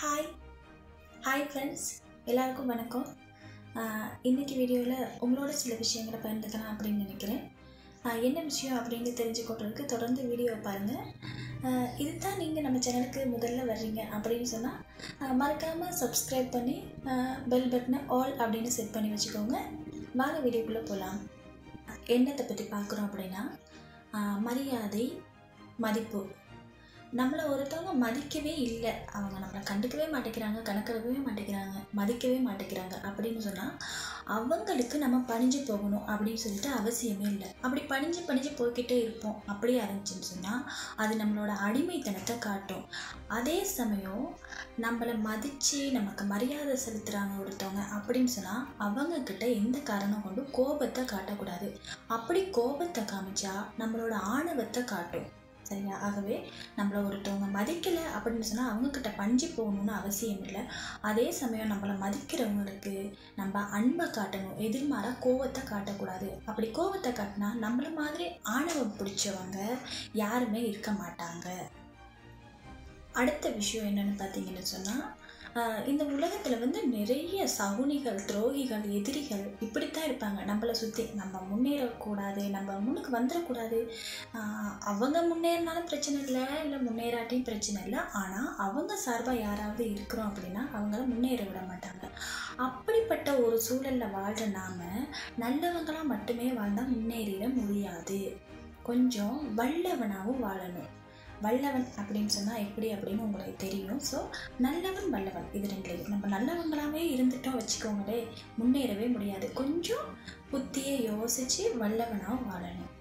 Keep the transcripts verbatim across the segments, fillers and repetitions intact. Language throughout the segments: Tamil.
ஹாய் ஹாய் ஃப்ரெண்ட்ஸ், எல்லாருக்கும் வணக்கம். இன்றைக்கி வீடியோவில் உங்களோட சில விஷயங்களை பகிர்ந்துக்கலாம் அப்படின்னு நினைக்கிறேன். என்ன விஷயம் அப்படின்னு தெரிஞ்சுக்கொள்றதுக்கு தொடர்ந்து வீடியோ பாருங்கள். இதுதான் நீங்கள் நம்ம சேனலுக்கு முதல்ல வர்றீங்க அப்படின்னு சொன்னால் மறக்காமல் சப்ஸ்கிரைப் பண்ணி பெல் பட்டனை ஆல் அப்படின்னு செட் பண்ணி வச்சுக்கோங்க. வாங்க வீடியோக்குள்ளே போகலாம். என்னத்தை பற்றி பார்க்குறோம் அப்படின்னா, மரியாதை, மதிப்பு. நம்மளை ஒருத்தவங்க மதிக்கவே இல்லை, அவங்க நம்மளை கண்டுக்கவே மாட்டேங்கிறாங்க, கணக்கெடுக்கவே மாட்டேங்கிறாங்க, மதிக்கவே மாட்டேங்கிறாங்க அப்படின்னு சொன்னால் அவங்களுக்கு நம்ம பணிஞ்சு போகணும் அப்படின்னு சொல்லிட்டு அவசியமே இல்லை. அப்படி பணிஞ்சு பணிஞ்சு போய்கிட்டே இருப்போம். அப்படியே ஆரம்பிச்சுன்னு சொன்னால் அது நம்மளோட அடிமைத்தனத்தை காட்டும். அதே சமயம் நம்மளை மதித்து நமக்கு மரியாதை செலுத்துகிறாங்க ஒருத்தவங்க அப்படின்னு சொன்னால் அவங்கக்கிட்ட எந்த காரணம் கொண்டு கோபத்தை காட்டக்கூடாது. அப்படி கோபத்தை காமிச்சா நம்மளோட ஆணவத்தை காட்டும். சரியா? ஆகவே நம்மளை ஒருத்தவங்க மதிக்கலை அப்படின்னு சொன்னால் அவங்கக்கிட்ட பணிஞ்சு போகணுன்னு அவசியம் இல்லை. அதே சமயம் நம்மளை மதிக்கிறவங்களுக்கு நம்ம அன்பை காட்டணும், எதிர்மாறாக கோவத்தை காட்டக்கூடாது. அப்படி கோவத்தை காட்டினா நம்மளை மாதிரி ஆணவம் பிடிச்சவங்க யாருமே இருக்க மாட்டாங்க. அடுத்த விஷயம் என்னென்னு பார்த்தீங்கன்னு சொன்னால், இந்த உலகத்தில் வந்து நிறைய சகுனிகள், துரோகிகள், எதிரிகள் இப்படித்தான் இருப்பாங்க நம்மளை சுற்றி. நம்ம முன்னேறக்கூடாது, நம்ம முன்னுக்கு வந்துடக்கூடாது, அவங்க முன்னேறினாலும் பிரச்சனை இல்லை, இல்லை முன்னேறாட்டியும் பிரச்சனை இல்லை, ஆனால் அவங்க சார்பாக யாராவது இருக்கிறோம் அப்படின்னா அவங்கள முன்னேற விட மாட்டாங்க. அப்படிப்பட்ட ஒரு சூழலில் வாழ்கிற நாம் நல்லவங்களாக மட்டுமே வாழ்ந்தால் முன்னேறிட முடியாது. கொஞ்சம் வல்லவனாகவும் வாழணும். வல்லவன் அப்படின்னு சொன்னால் எப்படி அப்படின்னு உங்களுக்கு தெரியும். ஸோ நல்லவன் வல்லவன் இது ரெண்டுலையும் நம்ம நல்லவங்களாகவே இருந்துட்டோம் வச்சுக்கோங்களே, முன்னேறவே முடியாது. கொஞ்சம் புத்தியை யோசித்து வல்லவனாக வாழணும்.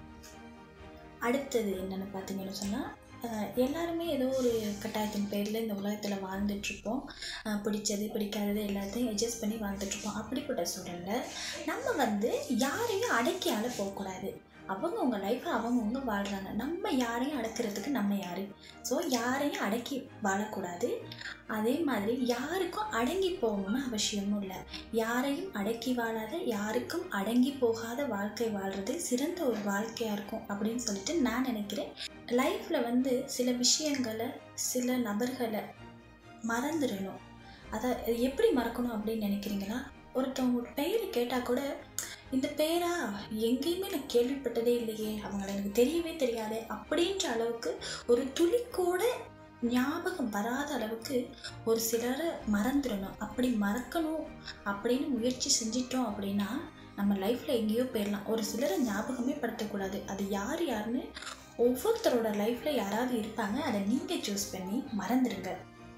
அடுத்தது என்னென்னு பார்த்தீங்கன்னு சொன்னால், எல்லாருமே ஏதோ ஒரு கட்டாயத்தின் பேரில் இந்த உலகத்தில் வாழ்ந்துட்டுருப்போம். பிடிச்சது பிடிக்காதது எல்லாத்தையும் அட்ஜஸ்ட் பண்ணி வாழ்ந்துட்டுருப்போம். அப்படிப்பட்ட சூழலில் நம்ம வந்து யாரையும் அடக்கி ஆள போகக்கூடாது. அவங்கவுங்க லைஃப்பை அவங்கவுங்க வாழ்கிறாங்க. நம்ம யாரையும் அடக்கிறதுக்கு நம்ம யார்? ஸோ யாரையும் அடக்கி வாழக்கூடாது. அதே மாதிரி யாருக்கும் அடங்கி போகணும்னு அவசியமும் இல்லை. யாரையும் அடக்கி வாழாத, யாருக்கும் அடங்கி போகாத வாழ்க்கை வாழ்கிறது சிறந்த ஒரு வாழ்க்கையாக இருக்கும் அப்படின்னு சொல்லிட்டு நான் நினைக்கிறேன். லைஃப்பில் வந்து சில விஷயங்களை, சில நபர்களை மறந்துடணும். அதை எப்படி மறக்கணும் அப்படின்னு நினைக்கிறீங்கன்னா, ஒருத்தவங்க பெயரை கேட்டால் கூட இந்த பேரா எங்கேயுமே நான் கேள்விப்பட்டதே இல்லையே, அவங்கள எனக்கு தெரியவே தெரியாதே அப்படின்ற அளவுக்கு ஒரு துளிக்கூட ஞாபகம் வராத அளவுக்கு ஒரு சிலரை மறந்துடணும். அப்படி மறக்கணும் அப்படின்னு முயற்சி செஞ்சிட்டோம் அப்படின்னா நம்ம லைஃப்பில் எங்கேயோ போயிடலாம். ஒரு சிலரை ஞாபகமே படுத்தக்கூடாது. அது யார் யாருன்னு ஒவ்வொருத்தரோட லைஃப்பில் யாராவது இருப்பாங்க, அதை நீங்கள் சூஸ் பண்ணி மறந்துடுங்க.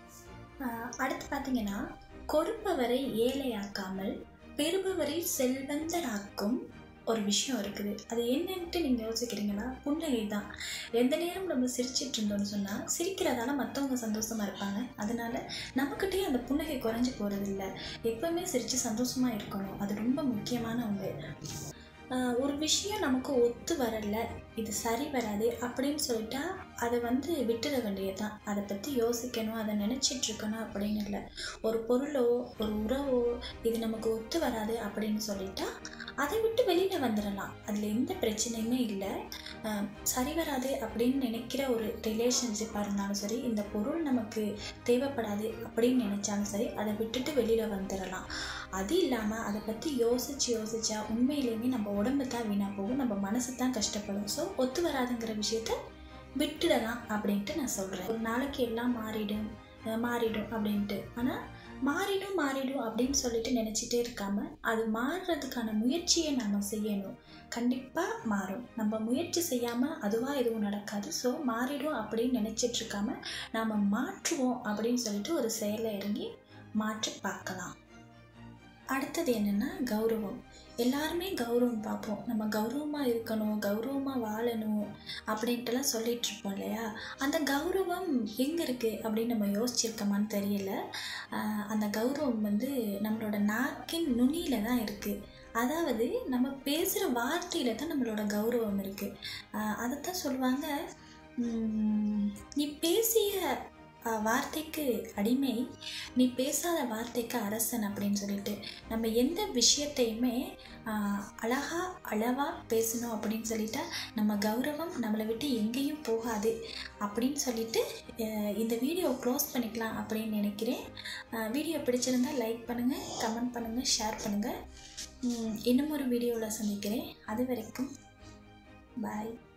அடுத்து பார்த்தீங்கன்னா, கொடுப்பவரை ஏழையாக்காமல் பெறுபவரை செல்வந்தராக்கும் ஒரு விஷயம் இருக்குது. அது என்னன்ட்டு நீங்கள் யோசிக்கிறீங்களா? புன்னகை தான். எந்த நேரம் நம்ம சிரிச்சிட்டு இருந்தோம்னு சொன்னால் சிரிக்கிறதால மற்றவங்க சந்தோஷமாக இருப்பாங்க. அதனால் நம்மக்கிட்டேயே அந்த புன்னகை குறைஞ்சி போகிறதில்ல. எப்போவுமே சிரித்து சந்தோஷமாக இருக்கணும். அது ரொம்ப முக்கியமான ஒன்று. ஒரு விஷயம் நமக்கு ஒத்து வரலை, இது சரி வராது அப்படின்னு சொல்லிட்டா அதை வந்து விட்டுட வேண்டியது தான். அதை பற்றி யோசிக்கணும், அதை நினச்சிட்ருக்கணும் அப்படின்னு இல்லை. ஒரு பொருளோ ஒரு உறவோ இது நமக்கு ஒத்து வராது அப்படின்னு சொல்லிட்டா அதை விட்டு வெளியில் வந்துடலாம். அதில் எந்த பிரச்சனையுமே இல்லை. சரி வராது அப்படின்னு நினைக்கிற ஒரு ரிலேஷன்ஷிப்பாக இருந்தாலும் சரி, இந்த பொருள் நமக்கு தேவைப்படாது அப்படின்னு நினச்சாலும் சரி, அதை விட்டுட்டு வெளியில் வந்துடலாம். அது இல்லாமல் அதை பற்றி யோசித்து யோசித்தா உண்மையிலேயுமே நம்ம உடம்பு தான் வீணாக போகும், நம்ம மனசு தான் கஷ்டப்படும். ஸோ ஒத்து வராதுங்கிற விஷயத்த விட்டுடலாம் அப்படின்ட்டு நான் சொல்கிறேன். ஒரு நாளைக்கு எல்லாம் மாறிடும் மாறிடும் அப்படின்ட்டு, ஆனால் மாறிடும் மாறிடும் அப்படின்னு சொல்லிட்டு நினச்சிட்டே இருக்காமல் அது மாறுறதுக்கான முயற்சியை நாம் செய்யணும். கண்டிப்பாக மாறும். நம்ம முயற்சி செய்யாமல் அதுவாக எதுவும் நடக்காது. ஸோ மாறிடும் அப்படின்னு நினச்சிட்ருக்காம நாம் மாற்றுவோம் அப்படின்னு சொல்லிட்டு ஒரு செயலை இறங்கி மாற்றி பார்க்கலாம். அடுத்தது என்னென்னா கௌரவம். எல்லாருமே கௌரவம் பார்ப்போம். நம்ம கௌரவமாக இருக்கணும், கௌரவமாக வாழணும் அப்படின்ட்டுலாம் சொல்லிகிட்ருப்போம் இல்லையா? அந்த கௌரவம் எங்கே இருக்குது அப்படின்னு நம்ம யோசிச்சிருக்கோமான்னு தெரியல. அந்த கௌரவம் வந்து நம்மளோட நாக்கின் நுனியில் தான் இருக்குது. அதாவது நம்ம பேசுகிற வார்த்தையில் தான் நம்மளோட கௌரவம் இருக்குது. அதைத்தான் சொல்லுவாங்க, நீ பேசிய அஹ், வார்த்தைக்கு அடிமை, நீ பேசாத வார்த்தைக்கு அரசன் அப்படின்னு சொல்லிட்டு நம்ம எந்த விஷயத்தையுமே ஆஹ், அழகா அளவா பேசணும் அப்படின்னு சொல்லிட்டா நம்ம கௌரவம் நம்மளை விட்டு எங்கேயும் போகாது அப்படின்னு சொல்லிட்டு அஹ், இந்த வீடியோ க்ளோஸ் பண்ணிக்கலாம் அப்படின்னு நினைக்கிறேன். அஹ், வீடியோ பிடிச்சிருந்தால் லைக் பண்ணுங்கள், கமெண்ட் பண்ணுங்கள், ஷேர் பண்ணுங்கள். இன்னும் ஒரு வீடியோவில் சந்திக்கிறேன். அது வரைக்கும் பாய்.